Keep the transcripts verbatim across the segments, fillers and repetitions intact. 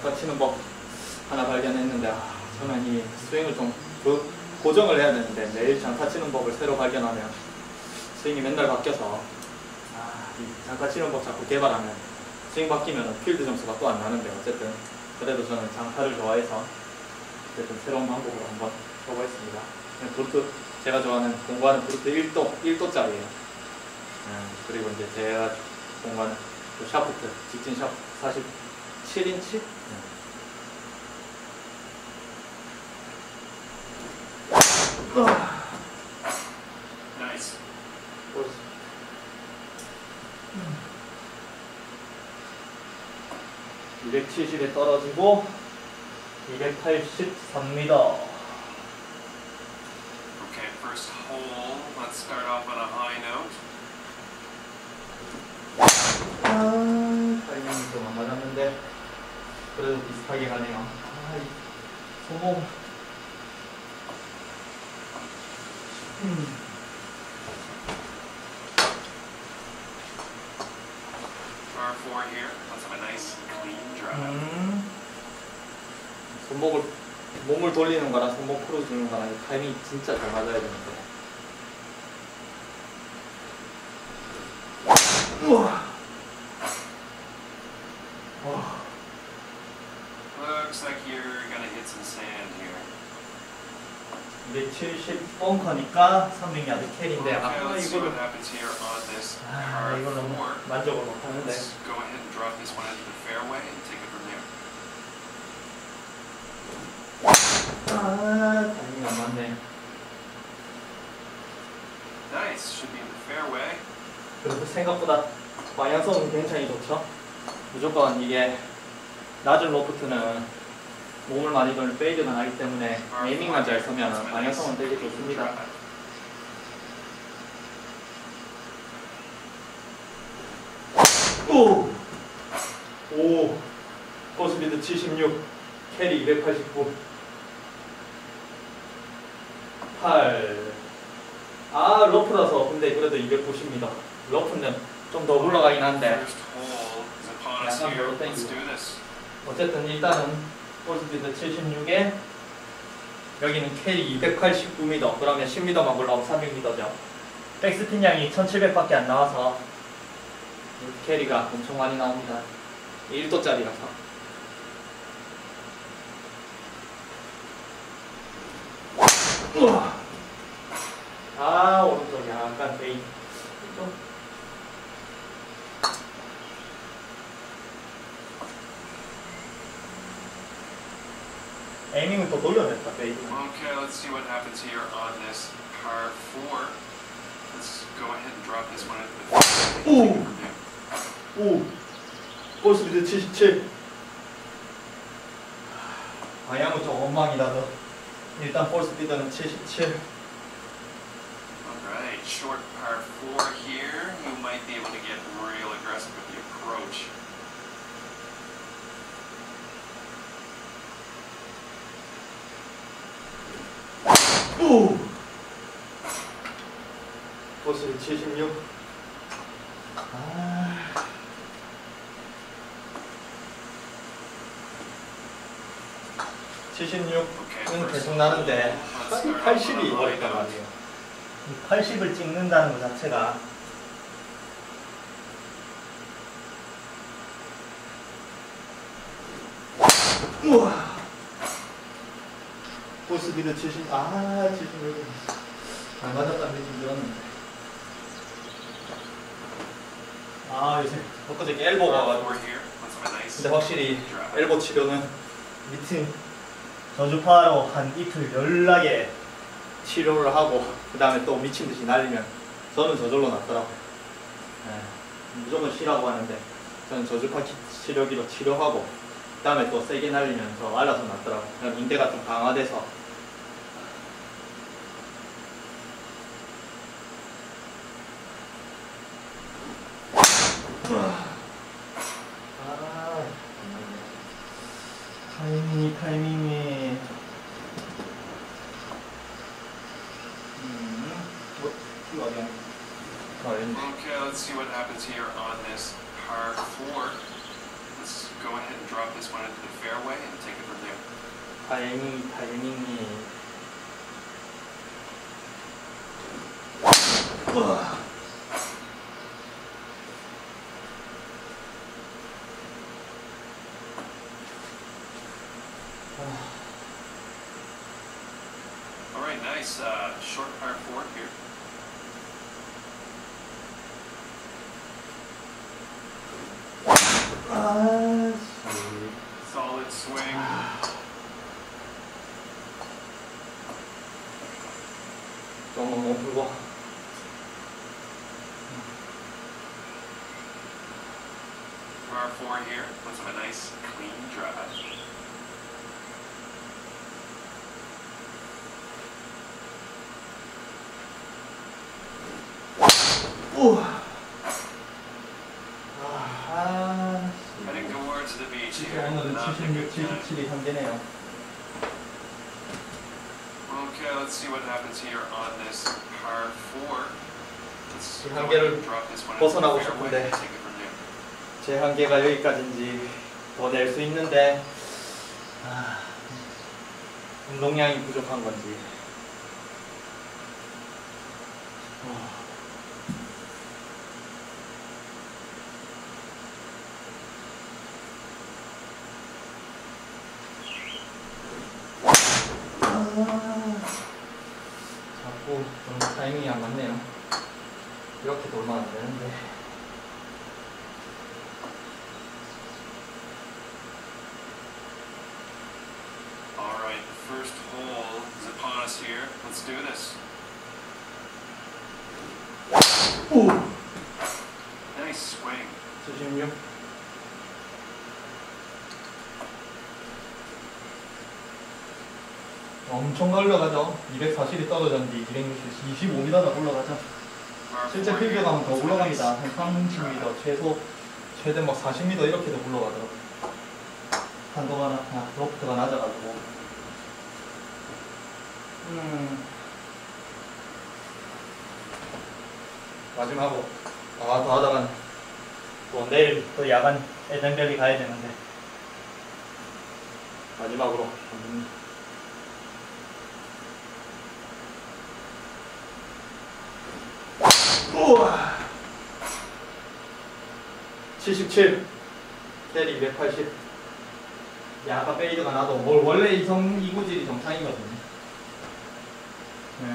장타 치는 법 하나 발견했는데, 아, 저는 이 스윙을 좀 그, 고정을 해야 되는데 매일 장타 치는 법을 새로 발견하면 스윙이 맨날 바뀌어서, 아, 이 장타 치는 법 자꾸 개발하면 스윙 바뀌면 필드 점수가 또 안 나는데, 어쨌든 그래도 저는 장타를 좋아해서 어쨌든 새로운 방법으로 한번 해보겠습니다. 브루트, 제가 좋아하는 공구하는 브루트 일 도, 일 도짜리예요. 음, 그리고 이제 제가 공구하는 그 샤프트, 직진 샤프트 사십칠 인치? 음. 나이스. 이백칠십에 떨어지고 이백팔십삼 미터. Okay, first hole. Let's start off on a high note. 아, 타이밍이 좀 안 맞았는데 그래도 비슷하게 가네요. 아, 이 소몸. 음. par four here. Let's have a nice clean drive. 음. 손목을 몸을 돌리는 거랑 손목 풀어주는 거랑 이 타이밍이 진짜 잘 맞아야 되는데. 우와. 와. Looks like you're gonna hit some sand here. 이백칠십 벙커니까 삼백 야드 캐리인데, Okay, 아, let's see 이거를 what happens here on this 아, par 이거는 four. 만족을 못 하는데. Let's go ahead and drop this one into the fairway and take it from there. 아, 타이밍이 안 맞네. Nice, should be in the fairway. 그래도 생각보다 방향성은 굉장히 좋죠. 무조건 이게 낮은 로프트는 몸을 많이 돌는 페이드가 나기 때문에 에이밍만 잘 서면 방향성은 되게 좋습니다. 오! 오! 버스비드 칠십육, 캐리 이백팔십구, 팔. 아, 러프라서 근데 그래도 이백구십입니다. 러프는 좀 더 올라가긴 한데 First hole is upon us 약간 here. 별로 Let's 땡기고. do this. 어쨌든 일단은 버스비드 칠십육에 여기는 캐리 이백팔십구 미터, 그러면 십 미터만 올라오면 삼백 미터죠. 백스핀 양이 천칠백밖에 안 나와서 캐리가 엄청 많이 나옵니다. 일 도짜리라서. 우와. 아, 오른쪽 약간 베이. 좀. 에이밍을 또 돌려냈다, 베이. Okay, let's see what happens here on this par four. Let's go ahead and drop this one into the fairway and take it from there. 오! 볼스피드 칠십칠. 방향은 좀 엉망이라서 일단 볼스피드는 칠십칠. Alright, short par four here. You might be able to get real aggressive with the approach. 오! 볼스피드 칠십육. 아... 칠십육은 계속 나는데 팔십이 어렵단 말이에요. 이 팔십을 찍는다는 것 자체가 우와. 볼스피드 칠십. 아, 칠십육. 안 맞았다는 게 좀 들었는데. 아, 요새 엊그저께 엘보가 Par 와가지고. four here. Let's have a nice 근데 확실히 drive. 엘보 치료는 미팅 저주파로 한 이틀 연락에 치료를 하고 그 다음에 또 미친 듯이 날리면 저는 저절로 낫더라고요. 네, 무조건 쉬라고 하는데 저는 저주파 치료기로 치료하고 그 다음에 또 세게 날리면 저 알아서 낫더라고요. 그냥 인대가 좀 강화돼서. 아, 타이밍이 타이밍이 음, 뭐, 이거 어디야? 아, 왠지. Okay, let's see what happens here on this par four. Let's go ahead and drop this one into the fairway 타이밍, 타이밍이. 우와. All right, nice uh, short par four here. 아, Solid swing. 조금 못 풀고. Par four here. Let's have a nice clean drive. 우와. 아, Heading towards the beach 진짜 here. 오늘은 Not a 칠십육, good time. 칠십칠이 한계네요. Okay, let's see what happens here on this par four. Let's 이 go 한계를 ahead and drop this one into 벗어나고 the fairway 싶은데. and take it from there. 제 한계가 여기까지인지 더 낼 수 있는데 아, 운동량이 부족한 건지. 어. 아, 자꾸 좀 타이밍이 안 맞네요. 이렇게 돌면 안 되는데. All right, the first hole is upon us here. Let's do this. 오! Nice swing. 칠십육. 엄청 올라가죠. 이백사십이 떨어졌는데 이백육십, 이십오 미터나 올라가죠. Par 실제 four 필드 here. 가면 더 Let's have a 올라갑니다. nice 한 삼십 미터, 최소 최대 막 사십 미터 이렇게도 올라가더라고요. 한도가 나, 아, 로프트가 낮아가지고. 음. 마지막으로 아, 더 하다간 또 내일 또 야간 에덴벨리 가야 되는데 마지막으로 음. 우와. 칠십칠, 캐리 이백팔십. 야가 페이드가 나도 뭘 원래 이성 이구질이 정상이거든요. 네.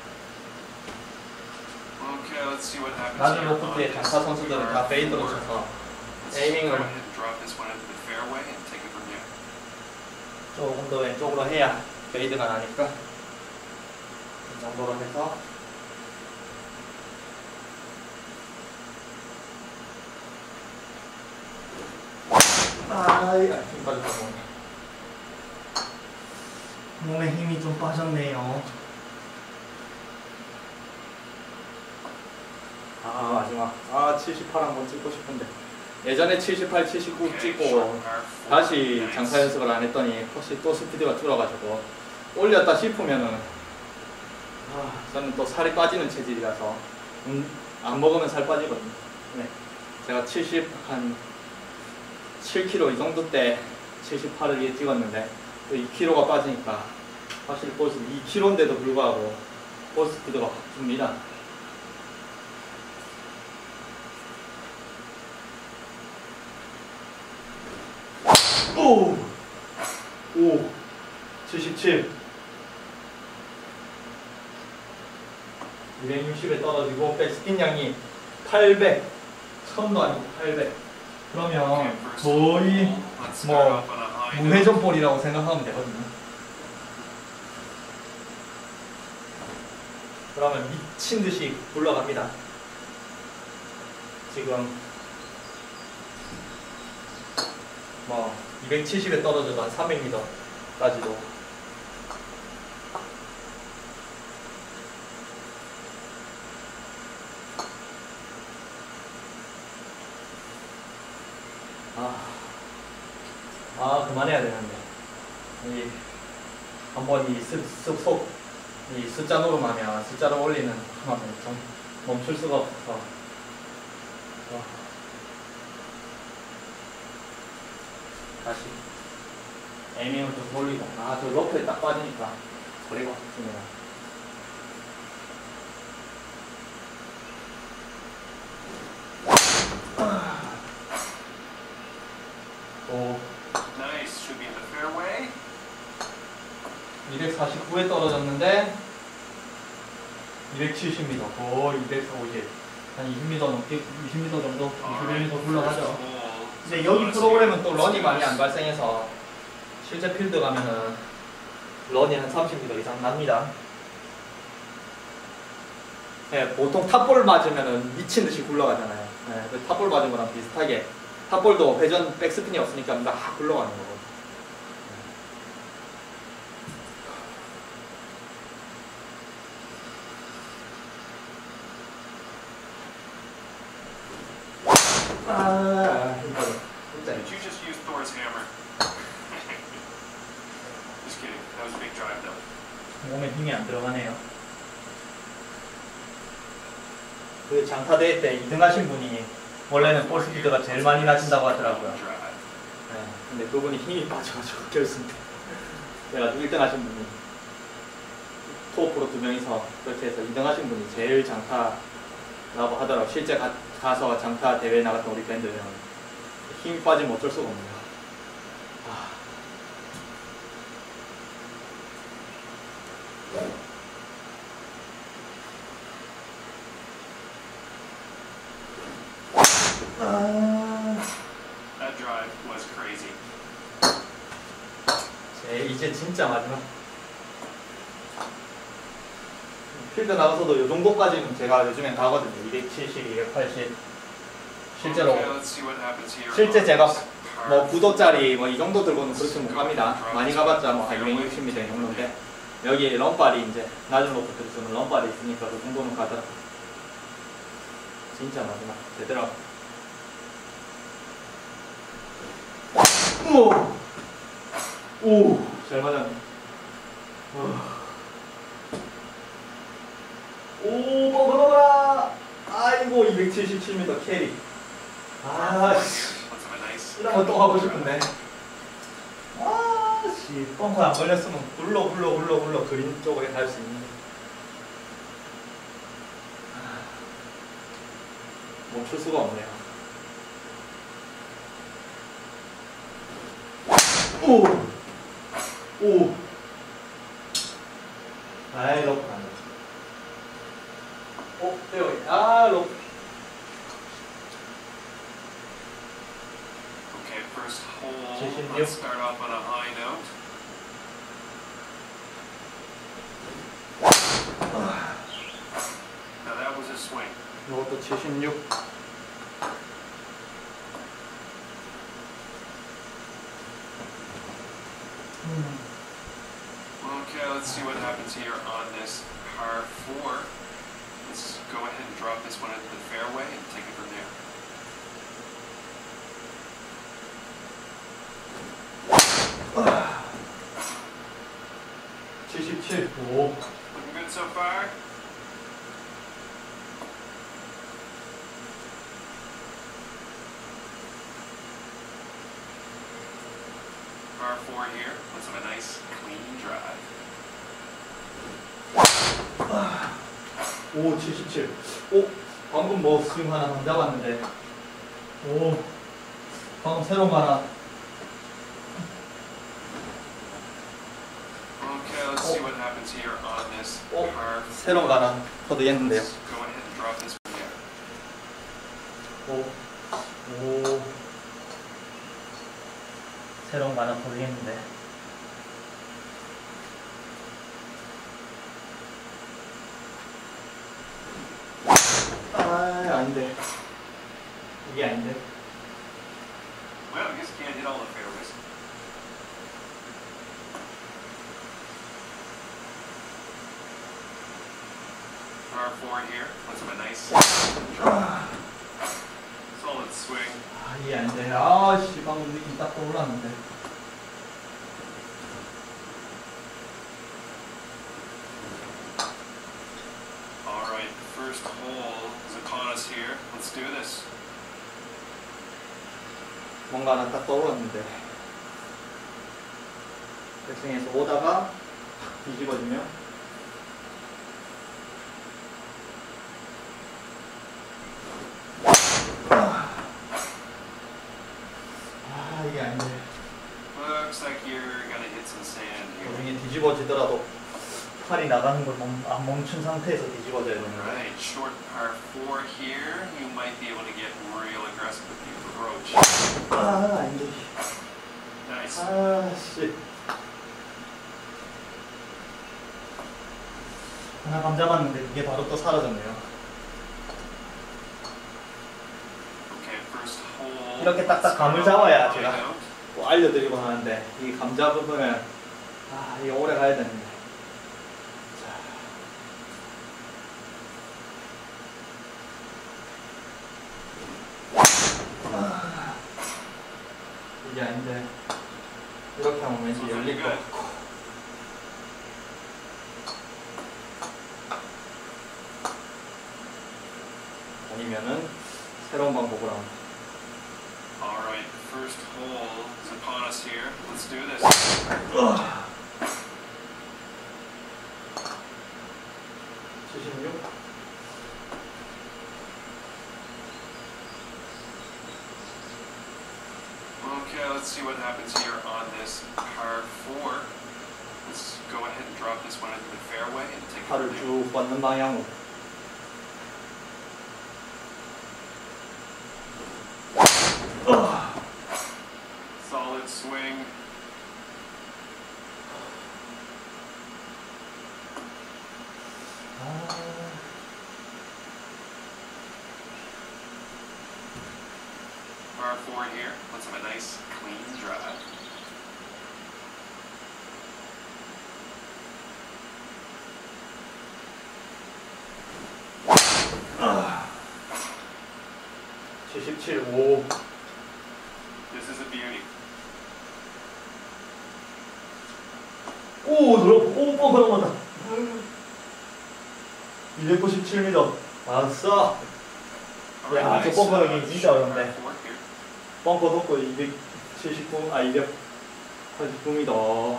Okay, let's see what happens 낮은 here on 로프트의 this 장타 선수들은 다 par 페이드로 four. 쳐서 Let's go 에이밍을 ahead and drop this one into the fairway and take it from there. 조금 더 왼쪽으로 해야 페이드가 나니까 이 정도로 해서 아이, 아, 힘 빠졌다 몸에. 몸에 힘이 좀 빠졌네요. 아, 마지막. 아, 칠십팔 한번 찍고 싶은데. 예전에 칠십팔, 칠십구 Okay, 찍고 short par four. 다시 Nice. 장타 연습을 안 했더니 혹시 또 스피드가 줄어가지고 올렸다 싶으면은 아, 저는 또 살이 빠지는 체질이라서 음, 안 먹으면 살 빠지거든요. 네. 제가 칠십 한 칠 킬로그램 이 정도 때 칠십팔을 찍었는데 또 이 킬로그램가 빠지니까 확실히 볼 수, 이 킬로그램인데도 불구하고 볼 스피드가 확 줍니다. 오! 오! 칠십칠. 이백육십에 떨어지고 백스핀 양이 팔백. 천도 아니고 팔백. 그러면 Okay, first 거의 hole. Let's start 뭐 off on a high note. 무회전볼이라고 생각하면 되거든요. 그러면 미친 듯이 굴러갑니다. 지금 뭐 이백칠십에 떨어져도 한 삼백 미터까지도 아, 아 그만해야 되는데 이 한번 이 습, 습, 속, 이 숫자 노름하면 숫자를 올리는 하면 좀 멈출 수가 없어서 와. 다시 에이밍을 좀 돌리고. 아, 저 러프에 딱 빠지니까 거리가 좋습니다. 오, Nice. Should be in the fairway. 이백사십구에 떨어졌는데 이백칠십 미터, 거의 이백오십, 한 이십 미터 넘게, 이십 미터 정도, 이십일 미터 굴러가죠. 근데 여기 프로그램은 또 런이 많이 안 발생해서 실제 필드 가면은 런이 한 삼십 미터 이상 납니다. 네, 보통 탑볼 맞으면은 미친 듯이 굴러가잖아요. 네, 그 탑볼 맞은 거랑 비슷하게 탑볼도 회전 백스핀이 없으니까 막 굴러가는 거고. 아, 힘들어. 진짜. Did you just use Thor's hammer? Just kidding. That was a big drive though. 몸에 힘이 안 들어가네요. 그 장타대회 때 이 등 하신 분이 원래는 볼 스피드가 제일 많이 나신다고 하더라고요. 네, 근데 그분이 힘이 빠져가지고 결승 때 그래가지고 일 등 하신 분이 토프로 두 명이서 그렇게 해서 이 등 하신 분이 제일 장타라고 하더라고요. 실제 가, 가서 장타 대회 나갔던 우리 밴드는 힘이 빠지면 어쩔 수가 없네요. 아. 아. That drive was crazy. 제 이제 진짜 마지막. 필드 나가서도 이 정도까지는 제가 요즘엔 가거든요. 이백칠십, 이백팔십. 실제로 Okay, let's see what happens here. 실제 on 제가 this 뭐 par 구도짜리 뭐 이 정도 들고는 그렇게 못 갑니다. 많이 가봤자 뭐 한 이백육십 미터 이 정도인데 여기 런발이 이제 낮은 로프트 쓰는 런발이 있으니까 그 정도는 가더라. 진짜 마지막 제대로. 오, 오, 잘 맞았네. 오, 먹어라. 아이고, 이백칠십칠 미터 캐리. 아, 씨. Let's have a nice. 이런 거 또 하고 싶은데. 아, 씨. 뻥커 안 걸렸으면 굴러, 굴러, 굴러, 굴러 그린 쪽에 갈 수 있는데. 아, 멈출 수가 없네요. 오! 오! 아이, 러프 안 돼. 어, 여기. 아, 러프. Okay, first hole. 칠십육. Let's start off on a high note. Now that was a swing. 이것도 칠십육. 음. Okay, let's see what happens here on this par four. Let's go ahead and drop this one into the fairway and take it from there. 칠십칠. 오. Looking good so far. Par four here. Let's have a nice clean drive. 오, 칠십칠. 오, 방금 뭐 스윙 하나 던져봤는데. 오, 방금 새로운 거 하나. Okay, let's see what happens here on this 오, par 새로운 거 하나 터득했는데요. Let's go ahead and drop this from there. 오, 오. 새로운 거 하나 터득했는데. 아, 아닌데. 이게 아닌데. Well, I guess you can't hit all the fairways. Par four here. Let's have a nice 아, solid swing. 아, 이게 아닌데. 아, 씨, 방금 느낌 딱 떠올랐는데. All right, first hole is upon us here. Let's do this. 뭔가 하나 딱 떠올랐는데. 백스윙에서 오다가 뒤집어지면 아 이게 아닌데. Looks like you're gonna hit some sand here. 나중에 뒤집어지더라도 팔이 나가는 걸 안 멈춘 상태에서 뒤집어져야 되는 거예요. Right, short par four here. You might be able to get real aggressive with the approach. 아 아닌데. Nice. 아씨. 하나 감 잡았는데 그게 바로 또 사라졌네요. Okay, first hole. 이렇게 딱딱 감을 잡아야 Let's go. 제가 뭐 알려드리고 하는데 이 감 잡으면 아 이게 오래 가야 되는데. 아, 이게 아닌데 이렇게 하면 왠지 열릴 것 같고. 아니면은 새로운 방법으로 하면. Alright, first hole is upon us here. Let's do this. 칠십육. Okay, let's see what happens here on this par four. Let's go ahead and drop this one into the fairway and take it 팔을 from there. 쭉 뻗는 방향으로. Solid swing. 아, Par four here. Let's have a nice clean drive. 칠십칠, 오. This is a beauty. 오, 들어, 오, 뻥, 넘어갔다. 이백구십칠 미터. 왔어. Alright, 야, 저 nice, 벙커는 uh, 진짜 short 어렵네. par four here. 벙커 놓고 이백칠십구, 아, 이백팔십구 미터.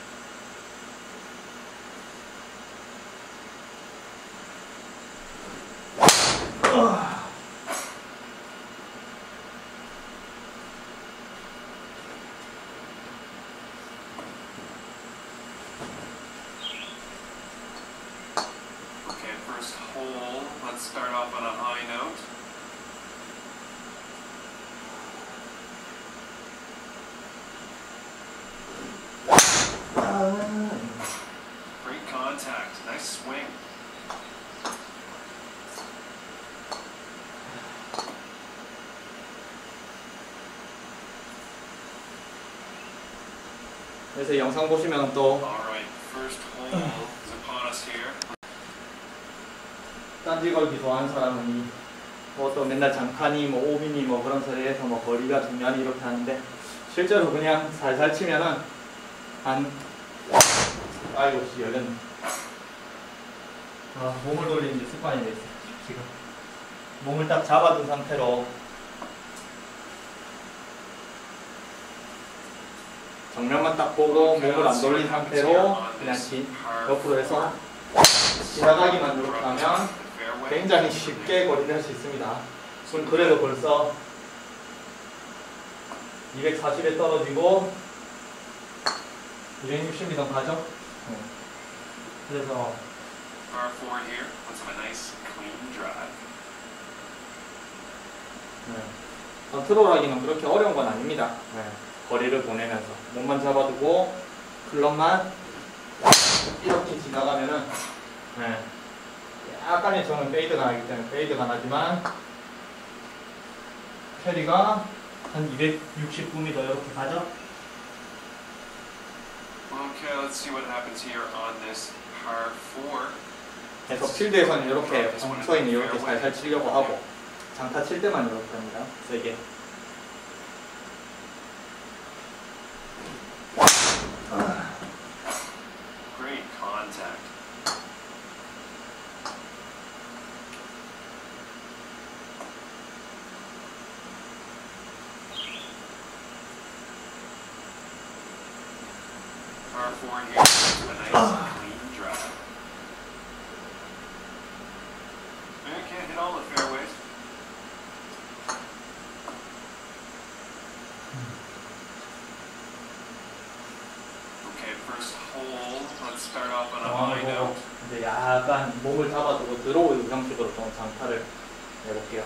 Okay, first hole. Let's start off on a high note. 아, Great contact. Nice swing. 그래서 영상 보시면 또 Alright, first hole is upon us here. 딴지 걸기 좋아하는 사람은 뭐 또 맨날 장판이 뭐 오비니 뭐 그런 소리에서 뭐 거리가 중요하니 이렇게 하는데 실제로 그냥 살살 치면은 한 아이고 씨 열렸네. 아 몸을 돌리는 게 습관이 됐어 지금. 몸을 딱 잡아둔 상태로 정면만 딱 보고 몸을 안 돌린 상태로 그냥 지, 옆으로 해서 지나가기만 이렇게 하면 굉장히 쉽게 거리를 할 수 있습니다. 지금 그래도 벌써 이백사십에 떨어지고 이백육십 미터 가죠? 네. 그래서 Par four here. Let's have a nice clean drive. 네. 컨트롤하기는 그렇게 어려운 건 아닙니다. 네. 거리를 보내면서 몸만 잡아두고 클럽만 이렇게 지나가면은 네. 약간의 저는 페이드가 나기 때문에 페이드가 나지만 캐리가 한 이백육십구 미터 이렇게 가죠? Okay, let's see what happens here on this par four. 그래서 필드에서는 이렇게 벙커에는 이렇게 살살 치려고 하고 장타 칠 때만 이렇게 합니다. 세게. Great contact. par four here. A nice clean drive. I can't hit all the fairways. Okay, first hole. Let's start off on a high 상황을 보고 note. 이제 약간 몸을 잡아두고 들어오는 형식으로 좀 장타를 내볼게요.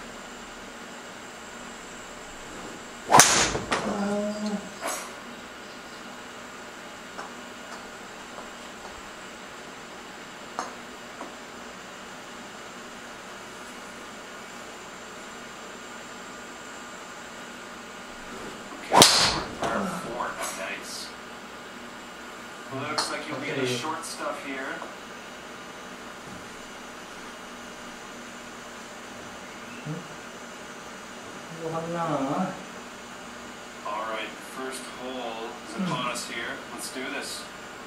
Par four, nice. Looks like you'll be in the short stuff here. 이거 하나. Alright, first hole is upon us here. Let's do this.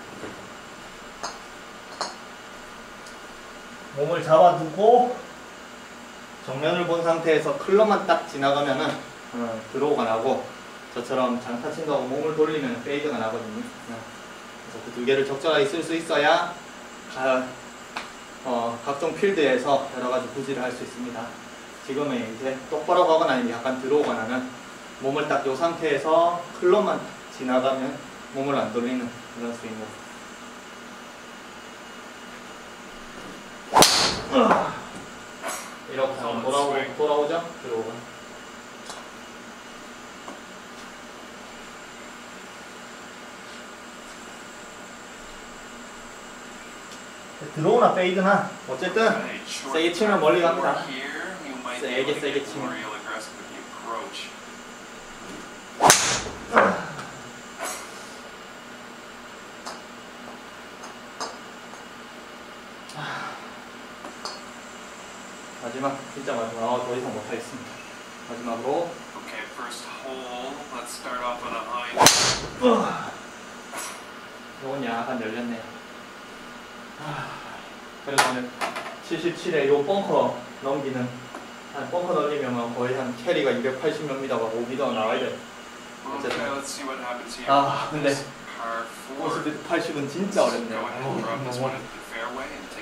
몸을 잡아두고 정면을 본 상태에서 클럽만 딱 지나가면은 어, 드로우가 나고 저처럼 장타 친 거하고 몸을 돌리면 페이드가 나거든요. 어, 그래서 그 두 개를 적절하게 쓸 수 있어야 가, 어, 각종 필드에서 여러 가지 구질을 할 수 있습니다. 지금은 이제 똑바로 가거나 아니면 약간 드로우가 나면 몸을 딱 이 상태에서 클럽만 지나가면 몸을 안 돌리는 그런 스윙으로. 이렇게 하면 돌아오고, 돌아오죠? 들어오고. 들어오나 페이드나 어쨌든 Right, short 세게 치면 멀리 par 갑니다. four here. You might be 세게, able to 세게 get 치면. more real aggressive with the approach. 마지막, 진짜 마지막. 아, 더 이상 못하겠습니다. 마지막으로. Okay, first hole. Let's start off on a high note. 요건 약간 열렸네요. 아, 그러면 칠십칠에 요 벙커 넘기는, 한 벙커 넘기면 거의 한 캐리가 이백팔십 몇 미터가 오 미터 나와야 돼. Okay, let's see what happens here. 아, 근데 Par four. 팔십은 진짜 Go 어렵네요. ahead and drop this one into the fairway and